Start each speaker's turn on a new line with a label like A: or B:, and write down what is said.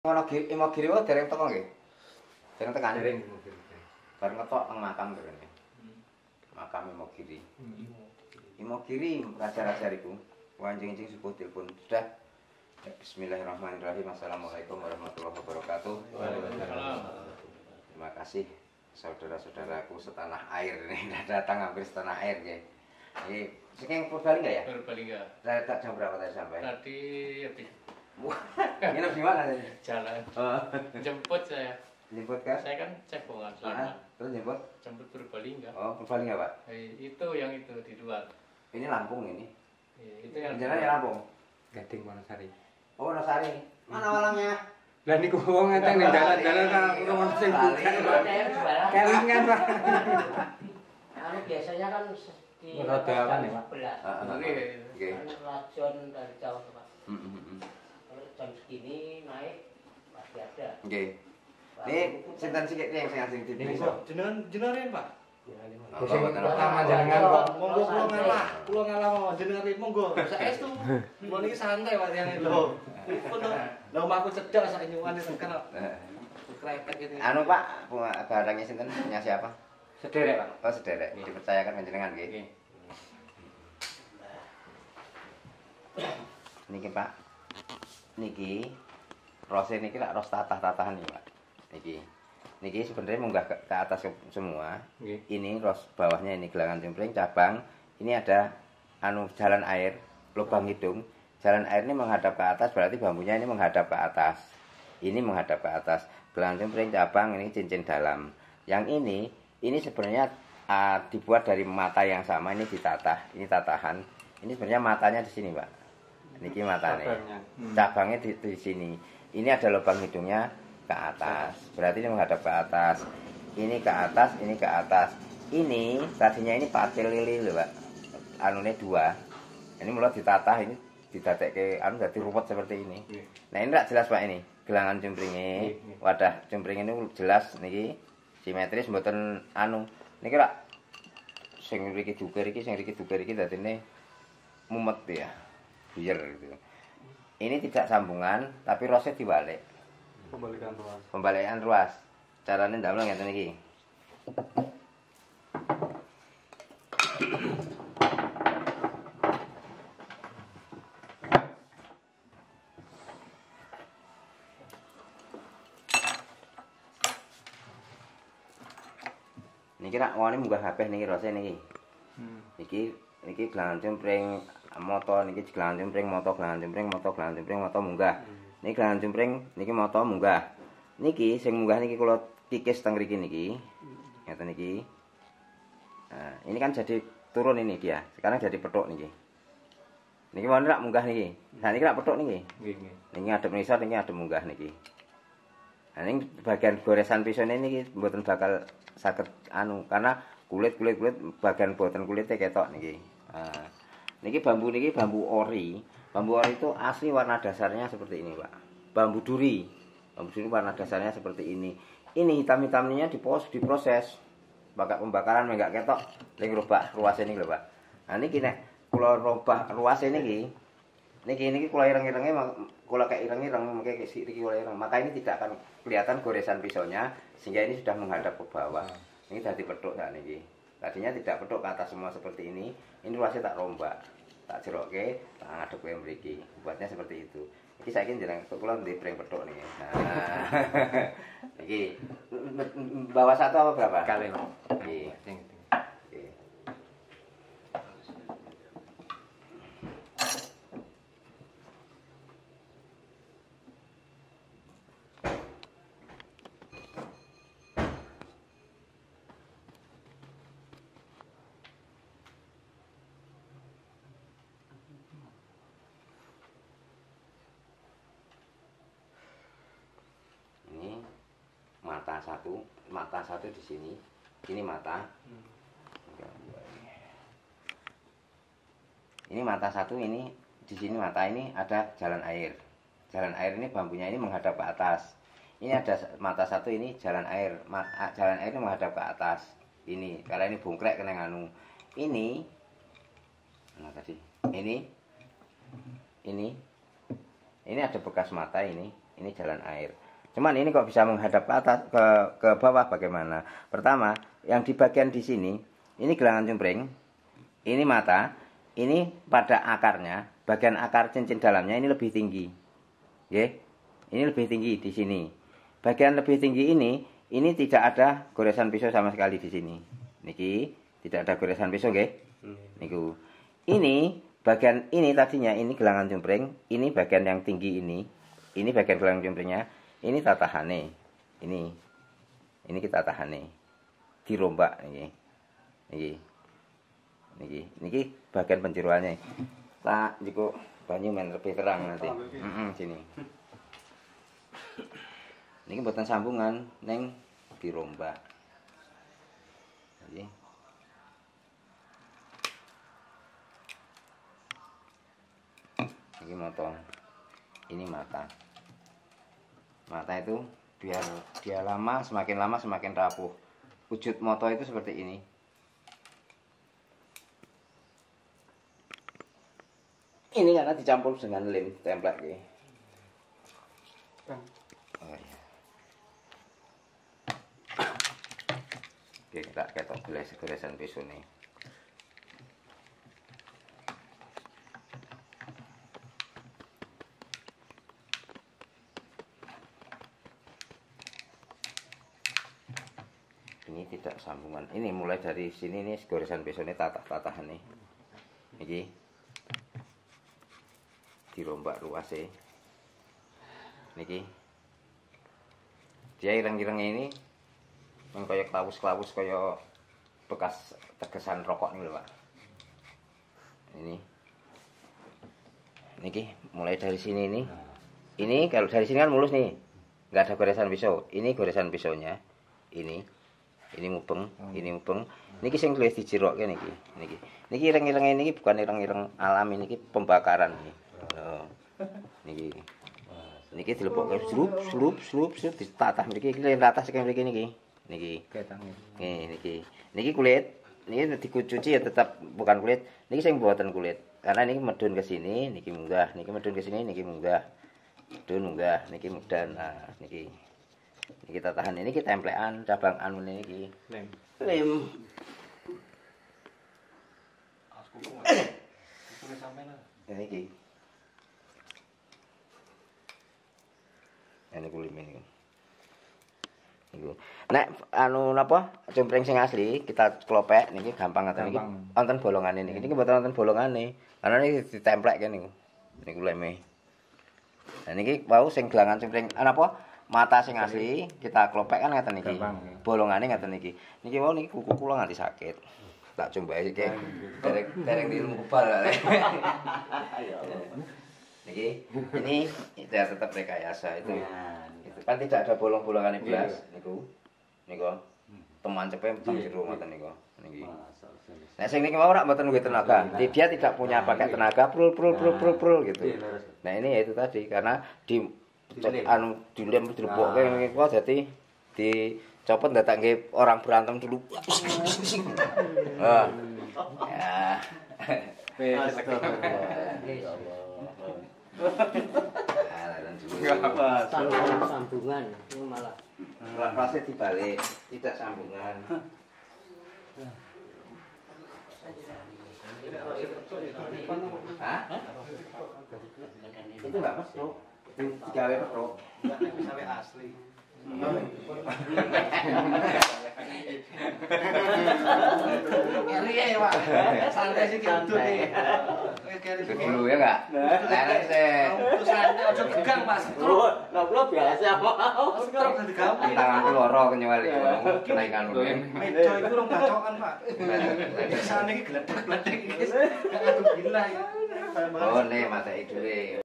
A: Imogiri wae dereng teko nggih. Dereng tekan.
B: Dereng.
A: Bareng ketok teng makam kene. Makam Imogiri. Imogiri raja-raja riku. Wanjing-wanjing subuh telepon. Sudah. Bismillahirrahmanirrahim. Assalamualaikum warahmatullahi wabarakatuh.
B: Waalaikumsalam.
A: Terima kasih saudara-saudaraku setanah air ini datang hampir setanah air nggih. Nggih, saking Purbalingga ya?
B: Purbalingga.
A: Tak jam berapa tadi sampai?
B: Tadi habis
A: Nginep di mana tadi?
B: jalan.
A: Oh.
B: Jemput saya.
A: Jemput kan?
B: Saya kan cebongan selama.
A: Terus jemput?
B: Jemput Purbalingga.
A: Oh, Purbalingga, Pak.
B: Itu yang itu di luar.
A: Ini Lampung ini.
B: Itu yang
A: Jalan ya Lampung.
C: Gading Wonosari.
A: Oh, Wonosari. Mana walangnya?
C: Lah niku wong ngenteng ning dalan-dalan karo sing bukan. Kelingan, Pak.
D: Anu biasanya kan di
C: Roda apa nih, Pak?
A: Oke.
D: Rajon dari Jawa Pak.
A: Heeh.
D: Kalau jam segini naik pasti ada.
A: Oke. Ini sinten sik yang sing di
C: Ini
A: desa?
B: jenengan Pak.
C: Sing pertama jenengan kok.
B: Monggo kula ngalah mau jenengan monggo. Saestu. Mun iki santai Pak yang itu. Pun lho omahku cedhak sak nyuwun tekan kok. Krepet gitu.
A: Anu Pak, barangnya sinten punya siapa?
C: Sederek, Pak.
A: Oh, sederek. Dipercayakan panjenengan nggih.
C: Nggih.
A: Niki Pak. Niki rose niki lak ros tatah-tatahan nih Pak. Niki sebenarnya munggah ke atas semua.
C: Nggih.
A: Ini ros bawahnya ini gelangan cempring cabang. Ini ada anu jalan air, lubang hidung. Jalan air ini menghadap ke atas berarti bambunya ini menghadap ke atas. Ini menghadap ke atas. Gelangan cempring cabang ini cincin dalam. Yang ini sebenarnya dibuat dari mata yang sama, ini ditatah, ini tatahan. Ini sebenarnya matanya di sini, Pak. Niki matanya. Cabangnya di sini. Ini ada lubang hidungnya ke atas. Berarti ini menghadap ke atas. Ini ke atas, ini ke atas. Ini tadinya ini patil lili loh, Pak. Anune dua. Ini mulai ditatah, ini didadekke anu dadi ruwet seperti ini. Nah, ini enggak jelas, Pak ini. Gelangan cempringe, wadah cempring ini jelas niki simetris mboten anu. Niki lak sing mriki duker iki, sing mriki duker iki dadine mumet ya. Biar gitu. Ini tidak sambungan, tapi rosnya dibalik. Pembalikan ruas. Caranya ndamel ngeten iki. Niki rak wani munggah kabeh niki rose niki. Niki gelangan cempring moto niki gelangan cempring moto gelangan cempring moto gelangan cempring moto munggah. Niki gelangan cempring niki moto munggah. Niki sing munggah niki kula kikis teng mriki niki. Ngeten niki. Nah, ini kan jadi turun ini dia. Sekarang jadi petuk niki. Niki mau rak munggah niki. Nah niki rak petuk niki.
C: Nggih.
A: Niki ngadep ngisor niki ngadep munggah niki. Nah ini bagian goresan pisone niki mboten bakal saged anu karena kulit bagian boten kulitnya ketok niki. Nah, niki bambu ori. Bambu ori itu asli warna dasarnya seperti ini, Pak. Bambu duri. Bambu duri warna dasarnya seperti ini. Ini hitam-hitamnya diproses. Pakai pembakaran enggak ketok ning robah ruas ini lho, Pak. Nah niki nek kula robah ruas niki niki kula ireng-irenge kula kek ireng-ireng mengke iki kula ireng. Maka ini tidak akan kelihatan goresan pisaunya sehingga ini sudah menghadap ke bawah. Ini dadi petuk sak niki. Tadinya tidak petuk ke atas semua seperti ini. Ini ruasnya tak rombak. Tak jerokke, tak ngadep ke mriki. Buatnya seperti itu. Iki saiki jeneng kula ndek pring petuk niki. Nah. Iki bawa satu apa berapa?
C: Kali.
A: Iki. Oke. Mata satu di sini. Ini mata. Ini mata satu, ini di sini mata ini ada jalan air. Jalan air ini bambunya ini menghadap ke atas. Ini ada mata satu ini jalan air. Jalan air ini menghadap ke atas. Ini karena ini bungkrek kena nganu. Ini nah tadi. Ini ada bekas mata ini Ini jalan air. Cuman ini kok bisa menghadap ke atas, ke bawah bagaimana? Pertama, yang di bagian di sini, ini gelangan cungkring, ini mata, ini pada akarnya, bagian akar cincin dalamnya ini lebih tinggi. Ya. Ini lebih tinggi di sini. Bagian lebih tinggi ini tidak ada goresan pisau sama sekali di sini. Niki, tidak ada goresan pisau, nggih. Niku. Ini bagian ini tadinya ini gelangan cungkring, ini bagian yang tinggi ini bagian gelangan cungkringnya, ini tatahane, ini kita tahane, dirombak niki bagian penjeroannya. Tak jiko banyu men lebih terang nanti. Sini. Niki mboten sambungan, neng dirombak. Nggih. Ini motong, ini mata. Mata itu biar dia semakin lama semakin rapuh. Wujud moto itu seperti ini. Ini karena dicampur dengan lem template ini. Oh iya. Oke, kita ketok goresan pisau nih. Ini tidak sambungan. Ini mulai dari sini nih goresan pisau ini tatah-tatahan nih. Iki dirombak luase. Niki. Dia ireng-ireng ini kayak klawus-klawus kayak bekas tegesan rokok nih lho, Pak. Ini. Niki mulai dari sini nih. Ini kalau dari sini kan mulus nih. Enggak ada goresan pisau. Ini goresan pisaunya. Ini mubeng, Niki sing luwih dijerokke niki. Niki ireng-ireng ini bukan ireng-ireng alami niki pembakaran niki. Oh. Niki dilepokke slup ditatah mriki iki ratah sing mriki niki. Niki. Niki kulit. Niki dicuci ya tetap bukan kulit. Niki sing buatan kulit. Karena niki medun ke sini, niki munggah, niki medun ke sini, niki munggah. Medun munggah, niki mudan. Nah, niki kita tahan ini kita templean cabang anu niki. Lem. Niki. Ini kulit ini. Niku. Nek anu napa cungkring sing asli kita klopek niki gampang ngaten niki. Wonten bolongane niki. Niki mboten wonten bolongane. Karena niki ditemplek niku. Niku leme. Nah niki wau sing gelangan cungkring napa? Mata sing asli kita klopek kan ngaten iki. Bolongane ngaten iki. Niki wau niki kuku kula nganti sakit. Tak combake iki. Dereng di ilmu kebal. Niki ini tetap rekayasa itu. Itu kan tidak ada bolong-bolongan blas niku. Niku. Teman cepet teng jero ngoten niku. Niki. Nah sing niki mau ora mboten duwe tenaga. Dia tidak punya pakai tenaga prul gitu. Nah ini ya itu tadi karena anu dilem dilebokke ngene kok dadi dicopot dadak nggih orang berantem dulu. Wah. Ya.
D: Sambungan ini malah.
A: Rasanya dibalik, tidak sambungan. Hah? Itu enggak mesra. Digawe petro.
B: Enggak misalnya asli. Ngeri ya, Pak. Santai sih gitu nih.
A: Dulu ya enggak? Leren sih.
B: Santai aja tegang, Pak.
D: Lah kula biasa mau.
B: Stroke dadi gampang.
A: Tangan loro kenyawali. Kenaikan ulen.
B: Meja iku rong bacokan, Pak. Biasane iki gledek-gledek iki. Gak adu gila iki.
A: Oh, nih mata itu.